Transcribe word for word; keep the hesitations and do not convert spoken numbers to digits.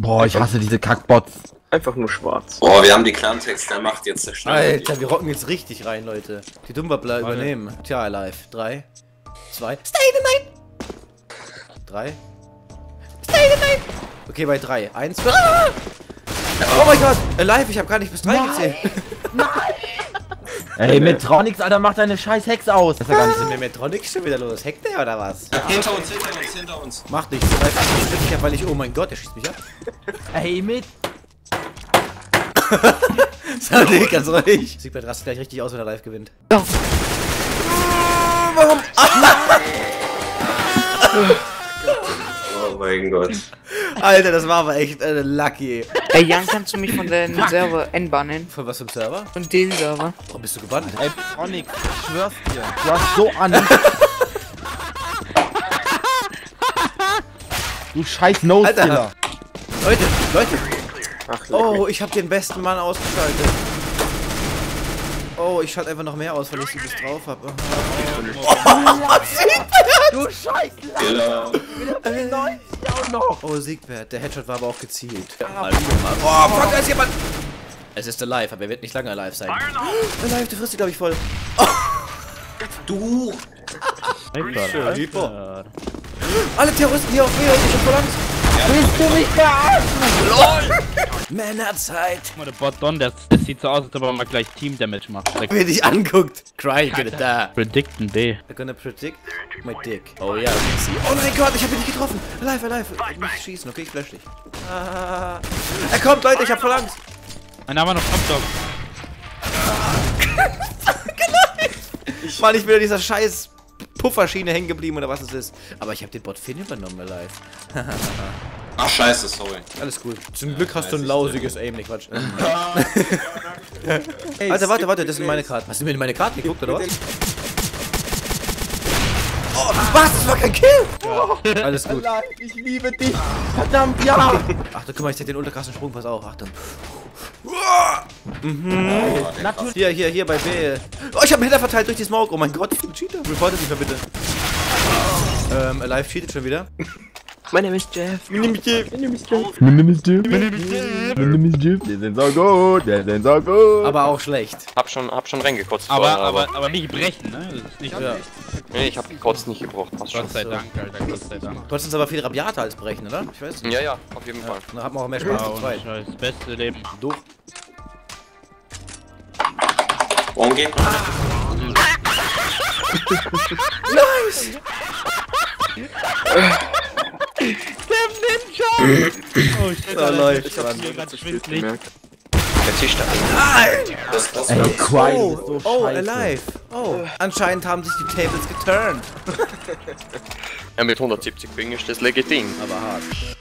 Boah, ich hasse diese Kackbots. Einfach nur schwarz. Boah, wir haben die Clan-Text, der macht jetzt der Schnell. Alter, wir rocken jetzt richtig rein, Leute. Die Dummwabbler übernehmen. Tja, Alive. Drei, zwei, stay the night! Drei. Stay the night! Okay, bei drei. Eins, zwei. Ah! Oh mein Gott! Alive, ich habe gar nicht bis drei gezählt. Nein! Ey, Metronics, Alter, mach deine scheiß Hex aus. Das ist ja gar nicht so. Ist denn mit Metronics schon wieder los? Hackt der oder was? Hinter uns, hinter uns, hinter uns. Macht nichts. Alive, ich hab, weil ich. Oh mein Gott, der schießt mich ab. Ey, mit. Sag nee, ganz ruhig. Siegbert rastet gleich richtig aus, wenn er live gewinnt. Oh. Warum? Oh mein Gott. Alter, das war aber echt äh, lucky. Ey Jan, kannst du mich von deinem Server entbannen? Von was für einem Server? Von dem Server. Warum bist du gebannt? Ey, Metronics, ich schwör's dir. Du hast so an. Du scheiß Nose-Killer. Leute, Leute. Ach, Oh, ich hab den besten Mann ausgeschaltet. Oh, ich schalte einfach noch mehr aus, weil ich sie bis drauf habe. Oh, Siegbert! Du scheiß Killer. auch noch. Oh, Siegbert, der Headshot war aber auch gezielt. Oh, fuck, da ist jemand! Es ist alive, aber er wird nicht lange alive sein. Alive, du frisst ihn, glaube ich, voll. Du. Super. Alle Terroristen hier auf mir und ich hab voll Angst. Willst du mich verarschen? Männerzeit. Mal der Bot Don, das, das sieht so aus, als ob er mal gleich Team Damage macht. Like, Wer dich anguckt. Cry, get it da. predicten B. They're gonna predict my dick. Oh ja, oh mein Gott, ich hab ihn nicht getroffen. Alive, alive. Ich muss schießen, okay, ich flash dich. Ah. Er kommt, Leute, ich hab voll Angst. Einen haben wir noch, Top Dog. Ich Mann, ich bin in dieser scheiß Pufferschiene hängen geblieben oder was es ist. Aber ich hab den Bot Finn übernommen, alive. Ach scheiße, sorry. Alles gut. Zum Glück hast du ein weiß ich lausiges Aim, nicht Quatsch. Alter, warte, warte, das sind meine Karten. Hast du mir in meine Karten geguckt, oder was? Oh, was? Das war kein Kill! Alles gut. Ich liebe dich. Verdammt, ja. Achtung, guck mal, ich zeig den ultrakrassen Sprung, pass auf, Achtung. Natürlich. Hier, hier, hier bei B. Oh, ich hab einen Header verteilt durch die Smoke. Oh mein Gott, ich bin ein Cheater. Reportet mich mal bitte. Ähm, Alive cheatet schon wieder. mein Name ist Jeff. Mein Name ist Jeff. Mein Name ist Jeff. Mein Name ist Jeff. Wir sind so gut. Wir sind so gut. Aber auch schlecht. Hab schon, hab schon reingekotzt. Aber, vorher, aber, aber nicht brechen, ne? Das ist nicht Ja. Nee, ich hab gekotzt nicht gebrochen. Passt schon. Gott sei Dank, Alter, Gott sei Dank. Du hast uns aber viel rabiater als brechen, oder? Ich weiß nicht. Ja, ja, auf jeden Fall. Da hat man auch mehr Spaß zu Oh, zweit. Scheiß, beste Leben. Du. Warum geht? Nice! Oh, shit, Da läuft ich hab dran. hier grad schwindelig. Der Tisch da. Das, das Ey, Cry Oh, ist so oh, scheiße. alive. Oh, anscheinend haben sich die Tables geturnt. Ja, mit hundertsiebzig Ping ist das legitim. Aber hart.